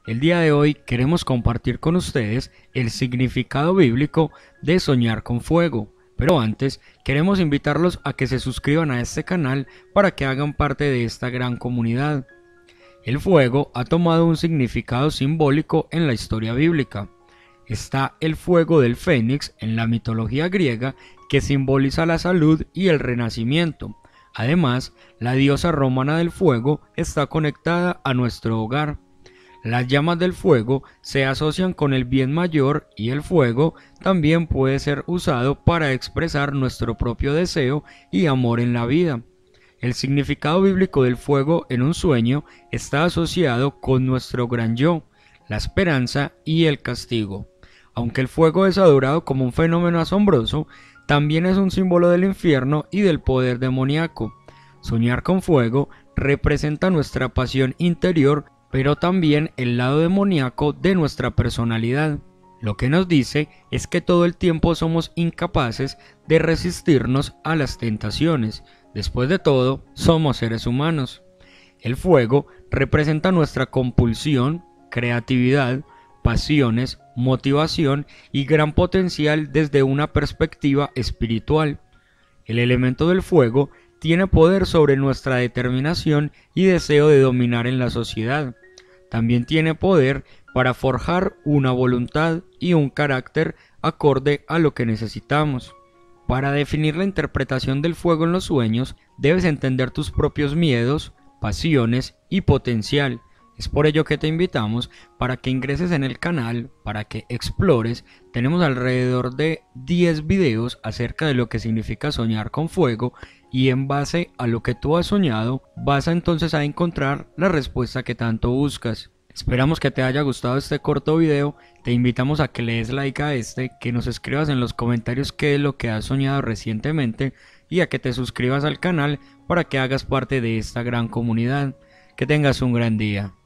El día de hoy queremos compartir con ustedes el significado bíblico de soñar con fuego. Pero antes, queremos invitarlos a que se suscriban a este canal para que hagan parte de esta gran comunidad. El fuego ha tomado un significado simbólico en la historia bíblica. Está el fuego del fénix en la mitología griega, que simboliza la salud y el renacimiento. Además, la diosa romana del fuego está conectada a nuestro hogar. Las llamas del fuego se asocian con el bien mayor y el fuego también puede ser usado para expresar nuestro propio deseo y amor en la vida. El significado bíblico del fuego en un sueño está asociado con nuestro gran yo, la esperanza y el castigo. Aunque el fuego es adorado como un fenómeno asombroso, también es un símbolo del infierno y del poder demoníaco. Soñar con fuego representa nuestra pasión interior, pero también el lado demoníaco de nuestra personalidad. Lo que nos dice es que todo el tiempo somos incapaces de resistirnos a las tentaciones. Después de todo, somos seres humanos. El fuego representa nuestra compulsión, creatividad, pasiones, motivación y gran potencial desde una perspectiva espiritual. El elemento del fuego tiene poder sobre nuestra determinación y deseo de dominar en la sociedad. También tiene poder para forjar una voluntad y un carácter acorde a lo que necesitamos. Para definir la interpretación del fuego en los sueños, debes entender tus propios miedos, pasiones y potencial. Es por ello que te invitamos para que ingreses en el canal, para que explores. Tenemos alrededor de 10 videos acerca de lo que significa soñar con fuego, y en base a lo que tú has soñado, vas a entonces a encontrar la respuesta que tanto buscas. Esperamos que te haya gustado este corto video. Te invitamos a que le des like a este, que nos escribas en los comentarios qué es lo que has soñado recientemente y a que te suscribas al canal para que hagas parte de esta gran comunidad. Que tengas un gran día.